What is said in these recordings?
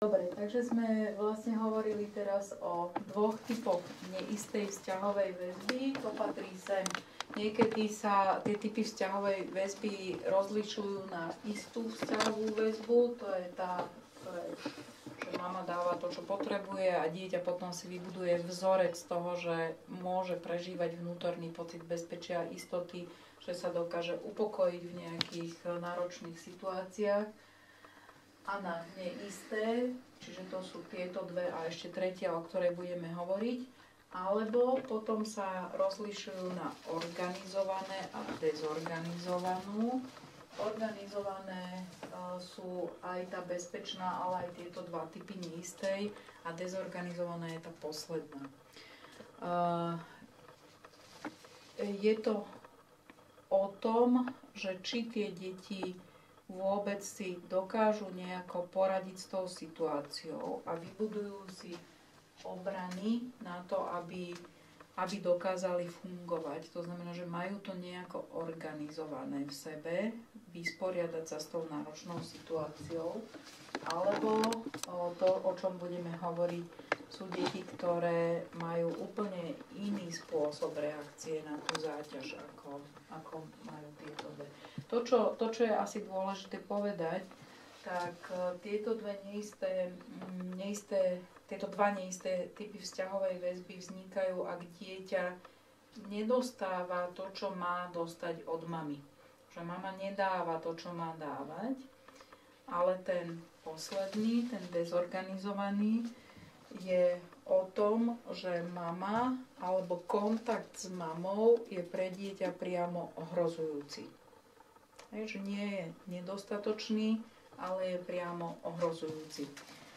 Dobre, takže sme vlastne hovorili teraz o dvoch typoch neistej vzťahovej väzby. To patrí sem. Niekedy sa tie typy vzťahovej väzby rozlišujú na istú vzťahovú väzbu. To je tá, že mama dáva to, čo potrebuje a dieťa potom si vybuduje vzorec toho, že môže prežívať vnútorný pocit bezpečia a istoty, že sa dokáže upokojiť v nejakých náročných situáciách. A na neisté, čiže to sú tieto dve a ešte tretia, o ktorej budeme hovoriť, alebo potom sa rozlišujú na organizované a dezorganizovanú. Organizované sú aj tá bezpečná, ale aj tieto dva typy neistej a dezorganizovaná je tá posledná. Je to o tom, že či tie deti vôbec si dokážu nejako poradiť s tou situáciou a vybudujú si obrany na to, aby dokázali fungovať. To znamená, že majú to nejako organizované v sebe, vysporiadať sa s tou náročnou situáciou. Alebo to, o čom budeme hovoriť, sú deti, ktoré majú úplne iný spôsob reakcie na tú záťaž, ako majú tieto dve. To, čo je asi dôležité povedať, tak tieto dva neisté typy vzťahovej väzby vznikajú, ak dieťa nedostáva to, čo má dostať od mamy. Že mama nedáva to, čo má dávať, ale ten posledný, ten dezorganizovaný, je o tom, že mama alebo kontakt s mamou je pre dieťa priamo ohrozujúci. Že nie je nedostatočný, ale je priamo ohrozujúci.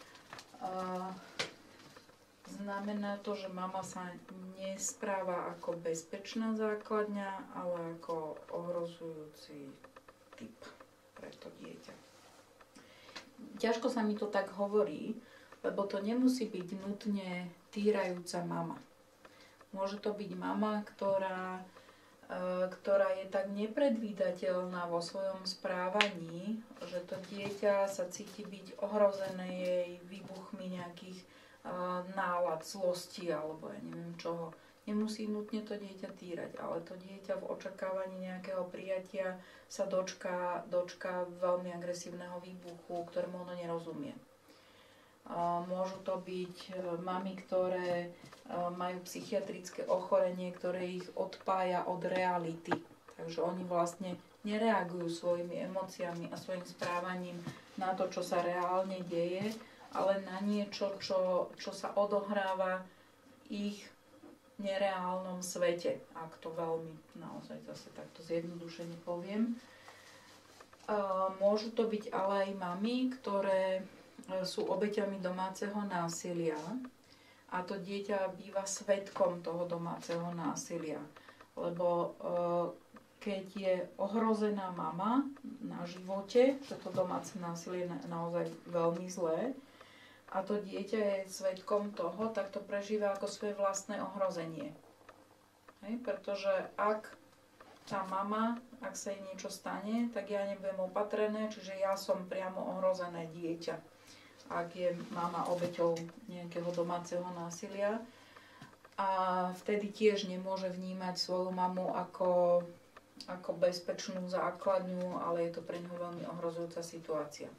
Znamená to, že mama sa nespráva ako bezpečná základňa, ale ako ohrozujúci typ pre to dieťa. Ťažko sa mi to tak hovorí, lebo to nemusí byť nutne týrajúca mama. Môže to byť mama, ktorá je tak nepredvídateľná vo svojom správaní, že to dieťa sa cíti byť ohrozené jej výbuchmi nejakých nálad, zlosti alebo ja neviem čoho. Nemusí nutne to dieťa týrať, ale to dieťa v očakávaní nejakého prijatia sa dočká veľmi agresívneho výbuchu, ktorému ono nerozumie. Môžu to byť mamy, ktoré majú psychiatrické ochorenie, ktoré ich odpája od reality. Takže oni vlastne nereagujú svojimi emóciami a svojim správaním na to, čo sa reálne deje, ale na niečo, čo sa odohráva v ich nereálnom svete, ak to veľmi naozaj zase takto zjednodušene poviem. Môžu to byť ale aj mamy, ktoré sú obeťami domáceho násilia a to dieťa býva svedkom toho domáceho násilia. Lebo keď je ohrozená mama na živote, že to domáce násilie je naozaj veľmi zlé a to dieťa je svedkom toho, tak to prežíva ako svoje vlastné ohrozenie. Pretože ak tá mama, ak sa jej niečo stane, tak ja nebudem opatrené, čiže ja som priamo ohrozené dieťa, ak je mama obeťou nejakého domáceho násilia. A vtedy tiež nemôže vnímať svoju mamu ako bezpečnú základňu, ale je to pre ňu veľmi ohrozujúca situácia.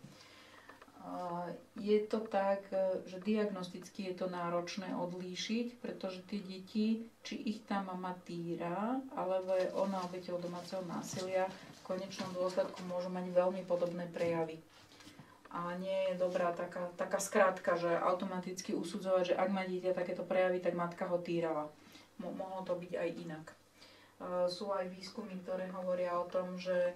Je to tak, že diagnosticky je to náročné odlíšiť, pretože tie deti, či ich tá mama týra, alebo je ona obeťou domáceho násilia, v konečnom dôsledku môžu mať veľmi podobné prejavy. A nie je dobrá taká skrátka, že automaticky usudzovať, že ak má dieťa takéto prejavy, tak matka ho týrala. Mohlo to byť aj inak. Sú aj výskumy, ktoré hovoria o tom, že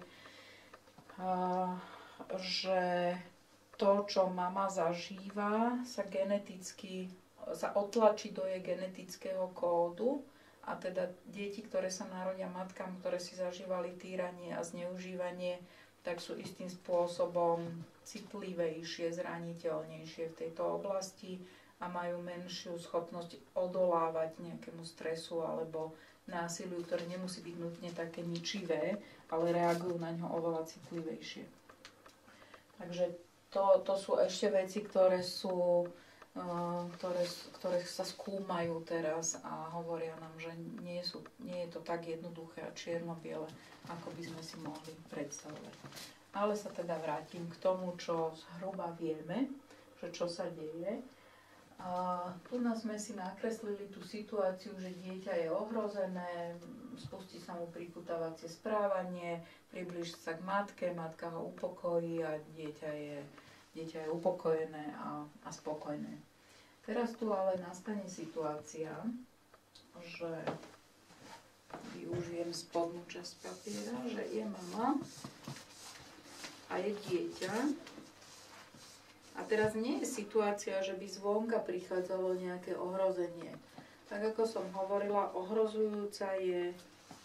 to, čo mama zažíva, sa otlačí do jej genetického kódu a teda deti, ktoré sa narodia matkám, ktoré si zažívali týranie a zneužívanie, tak sú istým spôsobom citlivejšie, zraniteľnejšie v tejto oblasti a majú menšiu schopnosť odolávať nejakému stresu alebo násiliu, ktoré nemusí byť nutne také ničivé, ale reagujú na ňo oveľa citlivejšie. Takže To sú ešte veci, ktoré sú, ktoré sa skúmajú teraz a hovoria nám, že nie je to tak jednoduché a čierno-biele, ako by sme si mohli predstavovať. Ale sa teda vrátim k tomu, čo zhruba vieme, že čo sa deje. A tu sme si nakreslili tú situáciu, že dieťa je ohrozené, spustí sa mu pripútavacie správanie, priblíži sa k matke, matka ho upokojí a dieťa je upokojené a spokojné. Teraz tu ale nastane situácia, že využijem spodnú časť papiera, že je mama a je dieťa. A teraz nie je situácia, že by zvonka prichádzalo nejaké ohrozenie. Tak ako som hovorila, ohrozujúca je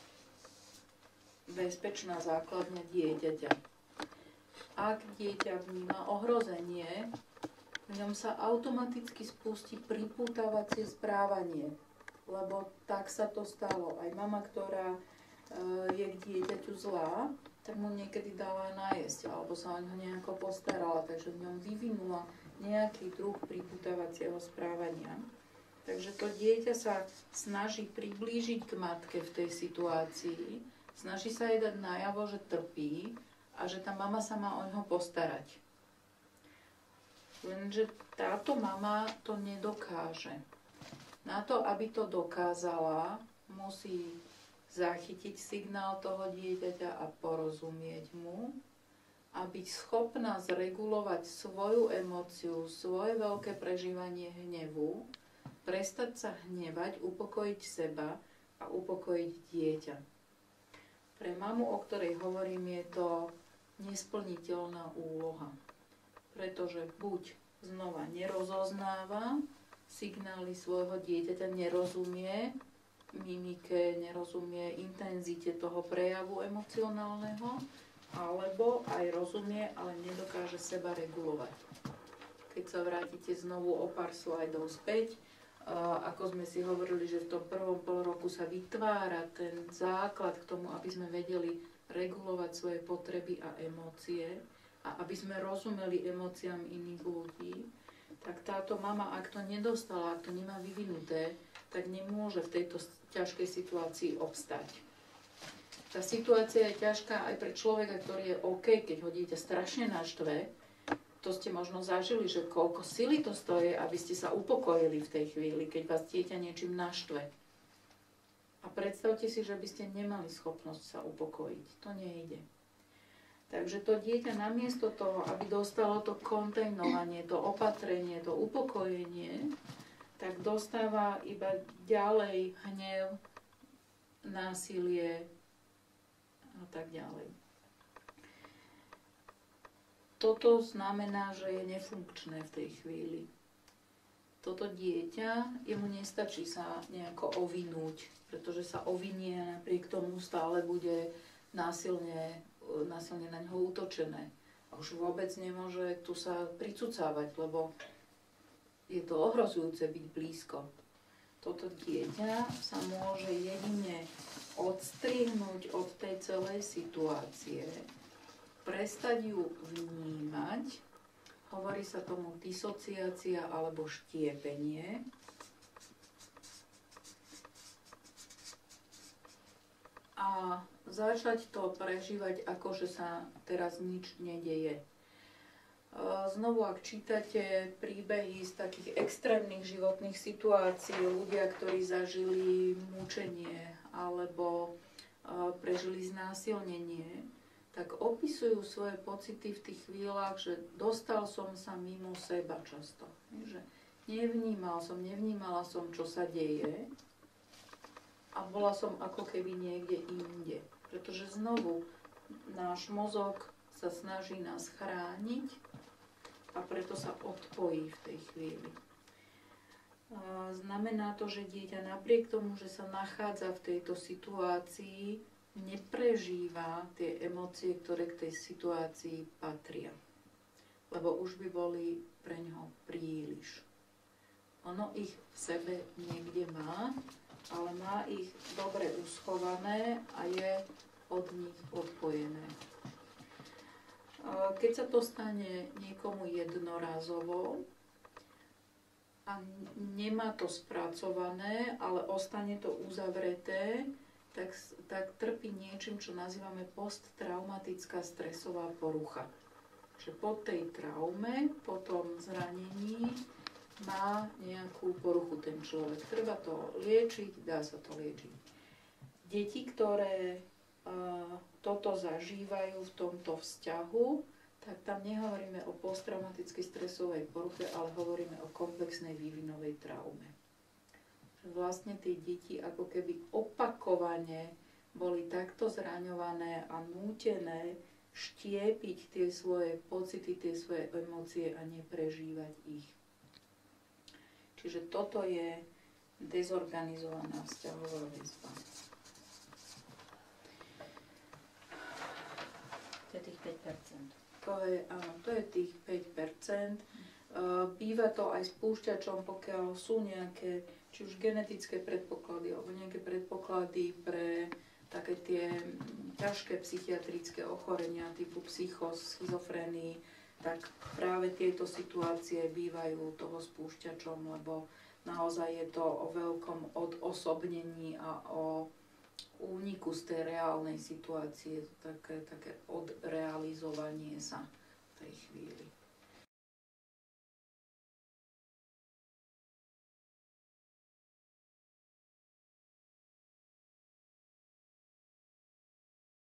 bezpečná základňa dieťaťa. Ak dieťa vníma ohrozenie, v ňom sa automaticky spustí pripútavacie správanie, lebo tak sa to stalo. Aj mama, ktorá je k dieťaťu zlá, tak mu niekedy dala najesť, alebo sa o ňo nejako postarala, takže v ňom vyvinula nejaký druh pripútavacieho správania. Takže to dieťa sa snaží priblížiť k matke v tej situácii, snaží sa jej dať najavo, že trpí a že tá mama sa má o ňo postarať. Lenže táto mama to nedokáže. Na to, aby to dokázala, musí zachytiť signál toho dieťaťa a porozumieť mu a byť schopná zregulovať svoju emóciu, svoje veľké prežívanie hnevu, prestať sa hnevať, upokojiť seba a upokojiť dieťa. Pre mamu, o ktorej hovorím, je to nesplniteľná úloha, pretože buď znova nerozoznáva signály svojho dieťaťa, nerozumie mimike, nerozumie intenzite toho prejavu emocionálneho, alebo aj rozumie, ale nedokáže seba regulovať. Keď sa vrátite znovu o pár slajdov späť, ako sme si hovorili, že v tom prvom pol roku sa vytvára ten základ k tomu, aby sme vedeli regulovať svoje potreby a emócie a aby sme rozumeli emóciám iných ľudí, tak táto mama, ak to nedostala, ak to nemá vyvinuté, tak nemôže v tejto ťažkej situácii obstať. Tá situácia je ťažká aj pre človeka, ktorý je OK, keď ho dieťa strašne naštve. To ste možno zažili, že koľko sily to stojí, aby ste sa upokojili v tej chvíli, keď vás dieťa niečím naštve. A predstavte si, že by ste nemali schopnosť sa upokojiť. To nejde. Takže to dieťa namiesto toho, aby dostalo to kontejnovanie, to opatrenie, to upokojenie, tak dostáva iba ďalej hnev, násilie a tak ďalej. Toto znamená, že je nefunkčné v tej chvíli. Toto dieťa, jemu nestačí sa nejako ovinúť, pretože sa ovinie a napriek tomu stále bude násilne na ňo útočené. A už vôbec nemôže tu sa pricucávať, lebo je to ohrozujúce byť blízko. Toto dieťa sa môže jedine odstrihnúť od tej celej situácie, prestať ju vnímať, hovorí sa tomu disociácia alebo štiepenie. A začať to prežívať, ako že sa teraz nič nedeje. Znovu, ak čítate príbehy z takých extrémnych životných situácií, ľudia, ktorí zažili mučenie alebo prežili znásilnenie, tak opisujú svoje pocity v tých chvíľach, že dostal som sa mimo seba často. Že nevnímala som, čo sa deje a bola som ako keby niekde inde. Pretože znovu náš mozog sa snaží nás chrániť a preto sa odpojí v tej chvíli. Znamená to, že dieťa napriek tomu, že sa nachádza v tejto situácii, neprežíva tie emócie, ktoré k tej situácii patria. Lebo už by boli pre ňoho príliš. Ono ich v sebe niekde má, ale má ich dobre uschované a je od nich odpojené. Keď sa to stane niekomu jednorázovo a nemá to spracované, ale ostane to uzavreté, tak trpí niečím, čo nazývame posttraumatická stresová porucha. Že po tej traume, po tom zranení má nejakú poruchu ten človek. Treba to liečiť, dá sa to liečiť. Deti, ktoré toto zažívajú v tomto vzťahu, tak tam nehovoríme o posttraumatickej stresovej poruche, ale hovoríme o komplexnej vývinovej traume. Vlastne tie deti ako keby opakovane boli takto zraňované a nútené štiepiť tie svoje pocity, tie svoje emócie a neprežívať ich. Čiže toto je dezorganizovaná vzťahová väzba. To je tých 5%. Áno, to je tých 5%. Býva to aj spúšťačom, pokiaľ sú nejaké, či už genetické predpoklady, alebo nejaké predpoklady pre také tie ťažké psychiatrické ochorenia typu psychos, schizofrénii, tak práve tieto situácie bývajú toho spúšťačom, lebo naozaj je to o veľkom odosobnení a o úniku z tej reálnej situácie, také odrealizovanie sa v tej chvíli.